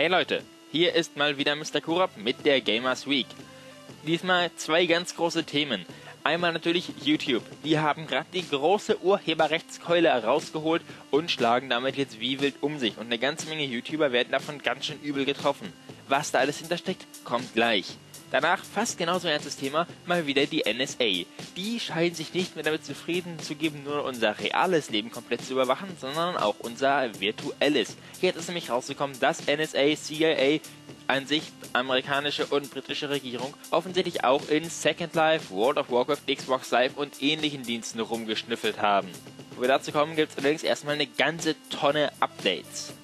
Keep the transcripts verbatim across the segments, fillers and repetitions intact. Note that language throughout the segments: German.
Hey Leute, hier ist mal wieder Mister Kurab mit der Gamers Week. Diesmal zwei ganz große Themen. Einmal natürlich YouTube. Die haben gerade die große Urheberrechtskeule rausgeholt und schlagen damit jetzt wie wild um sich. Und eine ganze Menge YouTuber werden davon ganz schön übel getroffen. Was da alles hintersteckt, kommt gleich. Danach, fast genauso ein ernstes Thema, mal wieder die N S A. Die scheinen sich nicht mehr damit zufrieden zu geben, nur unser reales Leben komplett zu überwachen, sondern auch unser virtuelles. Jetzt ist nämlich rausgekommen, dass N S A, C I A, an sich amerikanische und britische Regierung, offensichtlich auch in Second Life, World of Warcraft, Xbox Live und ähnlichen Diensten rumgeschnüffelt haben. Wo wir dazu kommen, gibt es allerdings erstmal eine ganze Tonne Updates.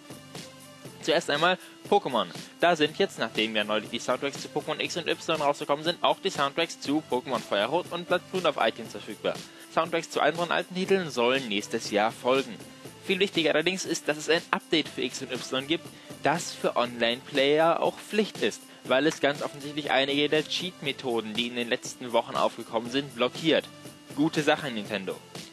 Zuerst einmal Pokémon. Da sind jetzt, nachdem ja neulich die Soundtracks zu Pokémon X und Y rausgekommen sind, auch die Soundtracks zu Pokémon Feuerrot und Blood auf iTunes verfügbar. Soundtracks zu anderen alten Titeln sollen nächstes Jahr folgen. Viel wichtiger allerdings ist, dass es ein Update für X und Y gibt, das für Online-Player auch Pflicht ist, weil es ganz offensichtlich einige der Cheat-Methoden, die in den letzten Wochen aufgekommen sind, blockiert. Gute Sache, Nintendo.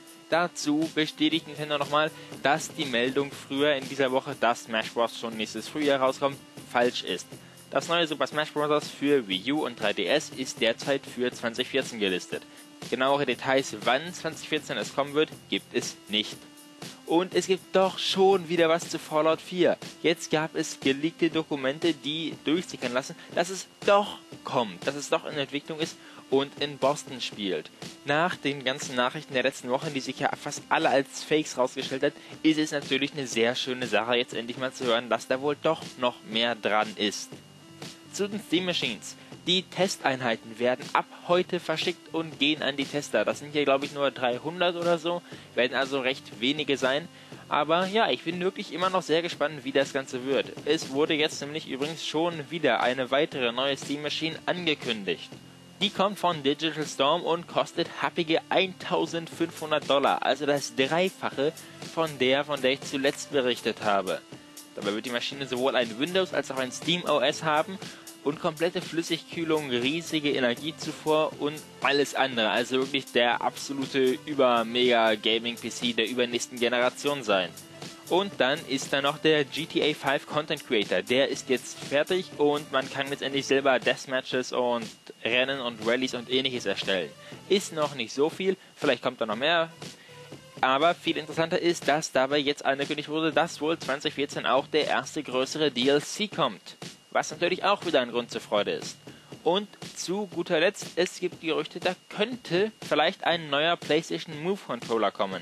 Dazu bestätigt Nintendo nochmal, dass die Meldung früher in dieser Woche, dass Smash Bros. Schon nächstes Frühjahr rauskommt, falsch ist. Das neue Super Smash Bros. Für Wii U und drei D S ist derzeit für zwanzig vierzehn gelistet. Genauere Details, wann zwanzig vierzehn es kommen wird, gibt es nicht. Und es gibt doch schon wieder was zu Fallout vier. Jetzt gab es geleakte Dokumente, die durchsickern lassen, dass es doch kommt, dass es doch in Entwicklung ist und in Boston spielt. Nach den ganzen Nachrichten der letzten Wochen, die sich ja fast alle als Fakes rausgestellt hat, ist es natürlich eine sehr schöne Sache, jetzt endlich mal zu hören, dass da wohl doch noch mehr dran ist. Zu den Steam Machines. Die Testeinheiten werden ab heute verschickt und gehen an die Tester. Das sind hier, glaube ich, nur dreihundert oder so, werden also recht wenige sein. Aber ja, ich bin wirklich immer noch sehr gespannt, wie das Ganze wird. Es wurde jetzt nämlich übrigens schon wieder eine weitere neue Steam Machine angekündigt. Die kommt von Digital Storm und kostet happige eintausendfünfhundert Dollar, also das Dreifache von der, von der ich zuletzt berichtet habe. Dabei wird die Maschine sowohl ein Windows als auch ein Steam O S haben und komplette Flüssigkühlung, riesige Energiezufuhr und alles andere, also wirklich der absolute Über-Mega-Gaming-P C der übernächsten Generation sein. Und dann ist da noch der G T A fünf Content Creator, der ist jetzt fertig und man kann letztendlich selber Deathmatches und Rennen und Rallyes und ähnliches erstellen. Ist noch nicht so viel, vielleicht kommt da noch mehr, aber viel interessanter ist, dass dabei jetzt angekündigt wurde, dass wohl zwanzig vierzehn auch der erste größere D L C kommt, was natürlich auch wieder ein Grund zur Freude ist. Und zu guter Letzt, es gibt Gerüchte, da könnte vielleicht ein neuer PlayStation Move Controller kommen.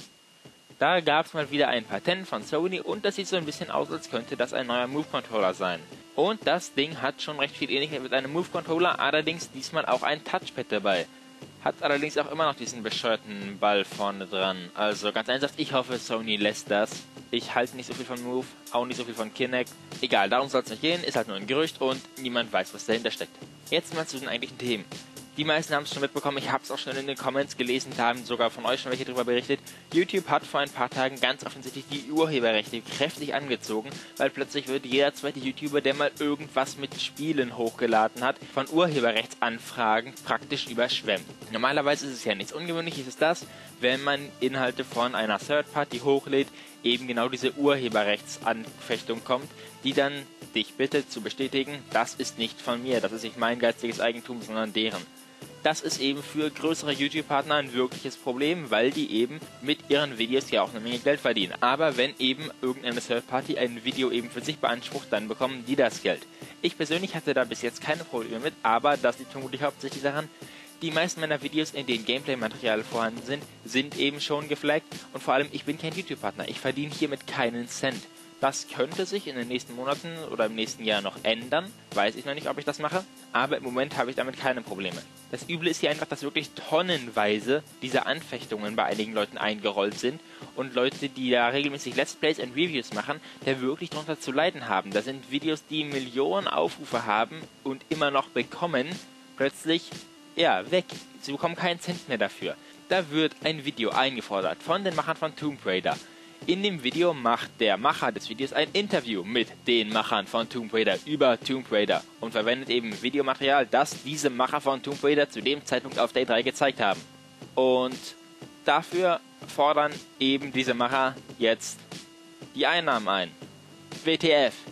Da gab es mal wieder ein Patent von Sony und das sieht so ein bisschen aus, als könnte das ein neuer Move Controller sein. Und das Ding hat schon recht viel Ähnlichkeit mit einem Move Controller, allerdings diesmal auch ein Touchpad dabei. Hat allerdings auch immer noch diesen bescheuerten Ball vorne dran. Also ganz ernsthaft, ich hoffe, Sony lässt das. Ich halte nicht so viel von Move, auch nicht so viel von Kinect. Egal, darum soll es nicht gehen, ist halt nur ein Gerücht und niemand weiß, was dahinter steckt. Jetzt mal zu den eigentlichen Themen. Die meisten haben es schon mitbekommen, ich habe es auch schon in den Comments gelesen, da haben sogar von euch schon welche drüber berichtet. YouTube hat vor ein paar Tagen ganz offensichtlich die Urheberrechte kräftig angezogen, weil plötzlich wird jeder zweite YouTuber, der mal irgendwas mit Spielen hochgeladen hat, von Urheberrechtsanfragen praktisch überschwemmt. Normalerweise ist es ja nichts Ungewöhnliches, ist das, wenn man Inhalte von einer Third Party hochlädt, eben genau diese Urheberrechtsanfechtung kommt, die dann dich bittet zu bestätigen, das ist nicht von mir, das ist nicht mein geistiges Eigentum, sondern deren. Das ist eben für größere YouTube-Partner ein wirkliches Problem, weil die eben mit ihren Videos ja auch eine Menge Geld verdienen. Aber wenn eben irgendeine Third-Party ein Video eben für sich beansprucht, dann bekommen die das Geld. Ich persönlich hatte da bis jetzt keine Probleme mit, aber das liegt vermutlich hauptsächlich daran, die meisten meiner Videos, in denen Gameplay-Material vorhanden sind, sind eben schon geflaggt und vor allem, ich bin kein YouTube-Partner, ich verdiene hiermit keinen Cent. Das könnte sich in den nächsten Monaten oder im nächsten Jahr noch ändern. Weiß ich noch nicht, ob ich das mache. Aber im Moment habe ich damit keine Probleme. Das Üble ist hier einfach, dass wirklich tonnenweise diese Anfechtungen bei einigen Leuten eingerollt sind. Und Leute, die da regelmäßig Let's Plays und Reviews machen, da wirklich drunter zu leiden haben. Da sind Videos, die Millionen Aufrufe haben und immer noch bekommen, plötzlich, ja, weg. Sie bekommen keinen Cent mehr dafür. Da wird ein Video eingefordert von den Machern von Tomb Raider. In dem Video macht der Macher des Videos ein Interview mit den Machern von Tomb Raider über Tomb Raider und verwendet eben Videomaterial, das diese Macher von Tomb Raider zu dem Zeitpunkt auf Day drei gezeigt haben. Und dafür fordern eben diese Macher jetzt die Einnahmen ein. W T F.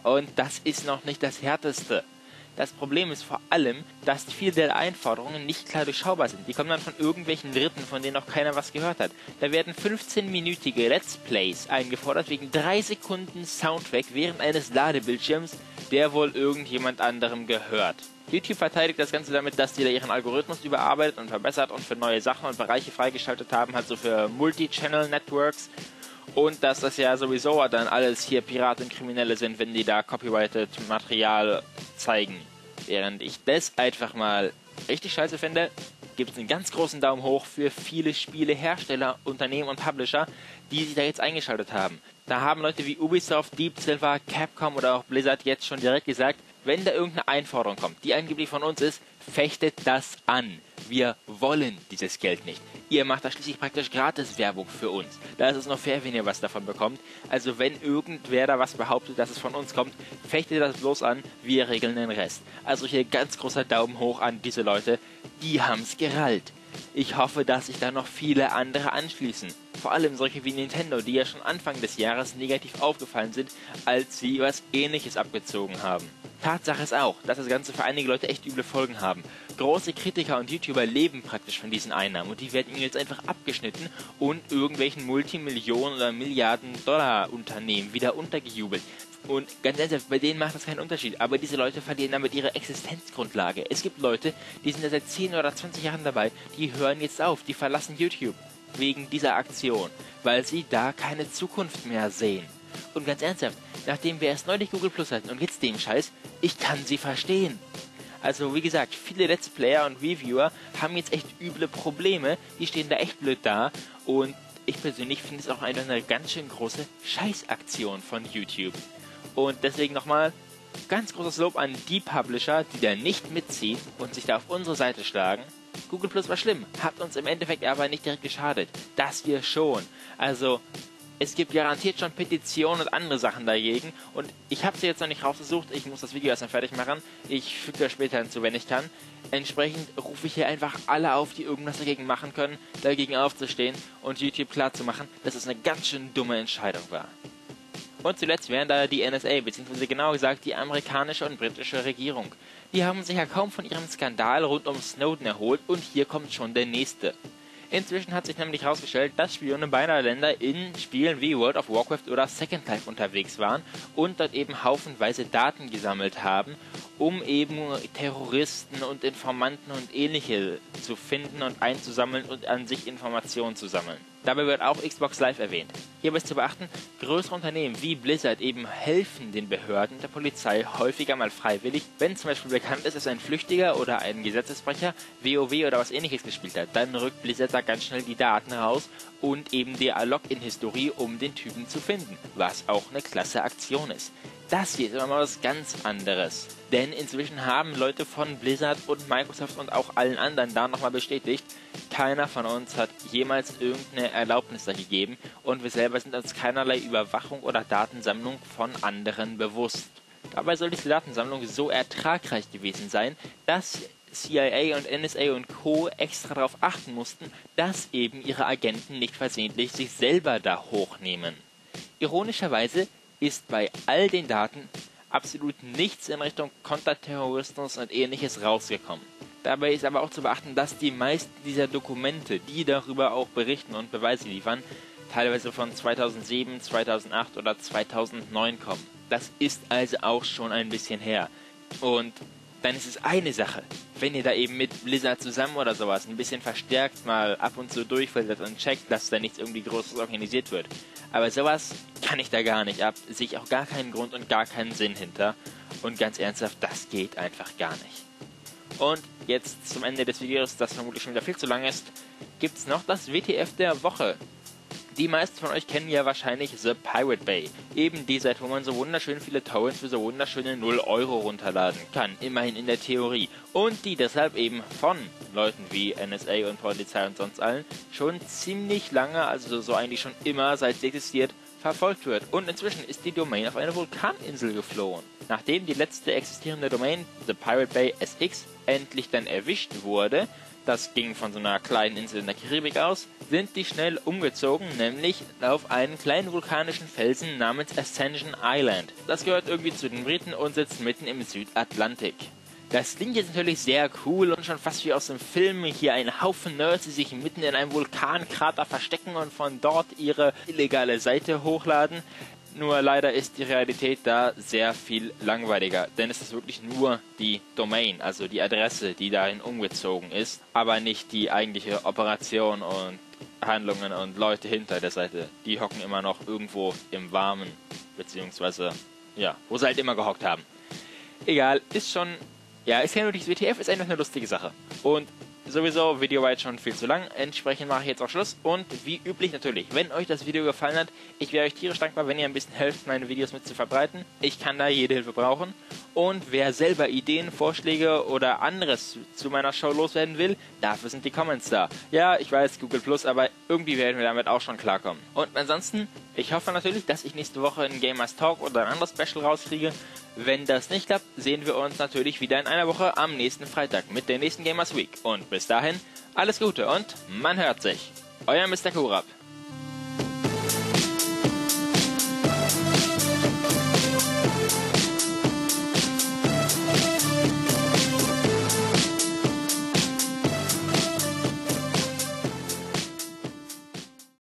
Und das ist noch nicht das Härteste. Das Problem ist vor allem, dass viele der Einforderungen nicht klar durchschaubar sind. Die kommen dann von irgendwelchen Dritten, von denen noch keiner was gehört hat. Da werden fünfzehnminütige Let's Plays eingefordert wegen drei Sekunden Soundtrack während eines Ladebildschirms, der wohl irgendjemand anderem gehört. YouTube verteidigt das Ganze damit, dass die da ihren Algorithmus überarbeitet und verbessert und für neue Sachen und Bereiche freigeschaltet haben, halt so für Multi-Channel-Networks. Und dass das ja sowieso dann alles hier Piraten und Kriminelle sind, wenn die da copyrighted Material zeigen. Während ich das einfach mal richtig scheiße finde, gibt es einen ganz großen Daumen hoch für viele Spielehersteller, Unternehmen und Publisher, die sich da jetzt eingeschaltet haben. Da haben Leute wie Ubisoft, Deep Silver, Capcom oder auch Blizzard jetzt schon direkt gesagt, wenn da irgendeine Einforderung kommt, die angeblich von uns ist, fechtet das an. Wir wollen dieses Geld nicht. Ihr macht da schließlich praktisch gratis Werbung für uns. Da ist es noch fair, wenn ihr was davon bekommt. Also wenn irgendwer da was behauptet, dass es von uns kommt, fechtet das bloß an, wir regeln den Rest. Also hier ganz großer Daumen hoch an diese Leute, die haben's gerallt. Ich hoffe, dass sich da noch viele andere anschließen. Vor allem solche wie Nintendo, die ja schon Anfang des Jahres negativ aufgefallen sind, als sie was Ähnliches abgezogen haben. Tatsache ist auch, dass das Ganze für einige Leute echt üble Folgen haben. Große Kritiker und YouTuber leben praktisch von diesen Einnahmen und die werden ihnen jetzt einfach abgeschnitten und irgendwelchen Multimillionen- oder Milliarden-Dollar-Unternehmen wieder untergejubelt. Und ganz ernsthaft, bei denen macht das keinen Unterschied, aber diese Leute verlieren damit ihre Existenzgrundlage. Es gibt Leute, die sind ja seit zehn oder zwanzig Jahren dabei, die hören jetzt auf, die verlassen YouTube wegen dieser Aktion, weil sie da keine Zukunft mehr sehen. Und ganz ernsthaft, nachdem wir erst neulich Google Plus hatten und jetzt den Scheiß, ich kann sie verstehen. Also wie gesagt, viele Let's Player und Reviewer haben jetzt echt üble Probleme, die stehen da echt blöd da und ich persönlich finde es auch eine, eine ganz schön große Scheißaktion von YouTube. Und deswegen nochmal ganz großes Lob an die Publisher, die da nicht mitziehen und sich da auf unsere Seite schlagen. Google Plus war schlimm, hat uns im Endeffekt aber nicht direkt geschadet. Das wir schon. Also es gibt garantiert schon Petitionen und andere Sachen dagegen und ich habe sie jetzt noch nicht rausgesucht, ich muss das Video erst mal fertig machen, ich füge das später hinzu, wenn ich kann. Entsprechend rufe ich hier einfach alle auf, die irgendwas dagegen machen können, dagegen aufzustehen und YouTube klarzumachen, dass es eine ganz schön dumme Entscheidung war. Und zuletzt wären da die N S A, beziehungsweise genauer gesagt die amerikanische und britische Regierung. Die haben sich ja kaum von ihrem Skandal rund um Snowden erholt und hier kommt schon der nächste. Inzwischen hat sich nämlich herausgestellt, dass Spione beider Länder in Spielen wie World of Warcraft oder Second Life unterwegs waren und dort eben haufenweise Daten gesammelt haben, um eben Terroristen und Informanten und ähnliche zu finden und einzusammeln und an sich Informationen zu sammeln. Dabei wird auch Xbox Live erwähnt. Hierbei ist zu beachten, größere Unternehmen wie Blizzard eben helfen den Behörden der Polizei häufiger mal freiwillig, wenn zum Beispiel bekannt ist, dass ein Flüchtiger oder ein Gesetzesbrecher WoW oder was ähnliches gespielt hat, dann rückt Blizzard da ganz schnell die Daten raus und eben die Login-Historie, um den Typen zu finden, was auch eine klasse Aktion ist. Das hier ist aber mal was ganz anderes. Denn inzwischen haben Leute von Blizzard und Microsoft und auch allen anderen da nochmal bestätigt, keiner von uns hat jemals irgendeine Erlaubnis da gegeben und wir selber sind uns keinerlei Überwachung oder Datensammlung von anderen bewusst. Dabei soll diese Datensammlung so ertragreich gewesen sein, dass C I A und N S A und Co. extra darauf achten mussten, dass eben ihre Agenten nicht versehentlich sich selber da hochnehmen. Ironischerweise ist bei all den Daten absolut nichts in Richtung Konterterrorismus und ähnliches rausgekommen. Dabei ist aber auch zu beachten, dass die meisten dieser Dokumente, die darüber auch berichten und Beweise liefern, teilweise von zweitausendsieben, zweitausendacht oder zweitausendneun kommen. Das ist also auch schon ein bisschen her. Und dann ist es eine Sache, wenn ihr da eben mit Blizzard zusammen oder sowas ein bisschen verstärkt mal ab und zu durchfiltert und checkt, dass da nichts irgendwie Großes organisiert wird. Aber sowas kann ich da gar nicht ab, sehe ich auch gar keinen Grund und gar keinen Sinn hinter. Und ganz ernsthaft, das geht einfach gar nicht. Und jetzt zum Ende des Videos, das vermutlich schon wieder viel zu lang ist, gibt's noch das W T F der Woche. Die meisten von euch kennen ja wahrscheinlich The Pirate Bay. Eben die Seite, wo man so wunderschön viele Torrents für so wunderschöne null Euro runterladen kann. Immerhin in der Theorie. Und die deshalb eben von Leuten wie N S A und Polizei und sonst allen schon ziemlich lange, also so eigentlich schon immer, seit sie existiert, verfolgt wird. Und inzwischen ist die Domain auf eine Vulkaninsel geflohen. Nachdem die letzte existierende Domain, The Pirate Bay S X, endlich dann erwischt wurde, das ging von so einer kleinen Insel in der Karibik aus, sind die schnell umgezogen, nämlich auf einen kleinen vulkanischen Felsen namens Ascension Island. Das gehört irgendwie zu den Briten und sitzt mitten im Südatlantik. Das klingt jetzt natürlich sehr cool und schon fast wie aus dem Film. Hier ein Haufen Nerds, die sich mitten in einem Vulkankrater verstecken und von dort ihre illegale Seite hochladen. Nur leider ist die Realität da sehr viel langweiliger, denn es ist wirklich nur die Domain, also die Adresse, die dahin umgezogen ist, aber nicht die eigentliche Operation und Handlungen und Leute hinter der Seite. Die hocken immer noch irgendwo im Warmen, beziehungsweise, ja, wo sie halt immer gehockt haben. Egal, ist schon, ja, ist ja nur dieses W T F, ist einfach eine lustige Sache. Und sowieso, Video war jetzt schon viel zu lang, entsprechend mache ich jetzt auch Schluss und wie üblich natürlich, wenn euch das Video gefallen hat, ich wäre euch tierisch dankbar, wenn ihr ein bisschen helft, meine Videos mit zu verbreiten. Ich kann da jede Hilfe brauchen und wer selber Ideen, Vorschläge oder anderes zu meiner Show loswerden will, dafür sind die Comments da. Ja, ich weiß, Google Plus, aber irgendwie werden wir damit auch schon klarkommen. Und ansonsten, ich hoffe natürlich, dass ich nächste Woche einen Gamers Talk oder ein anderes Special rauskriege. Wenn das nicht klappt, sehen wir uns natürlich wieder in einer Woche am nächsten Freitag mit der nächsten Gamers Week. Und bis dahin, alles Gute und man hört sich. Euer Mister Kurap.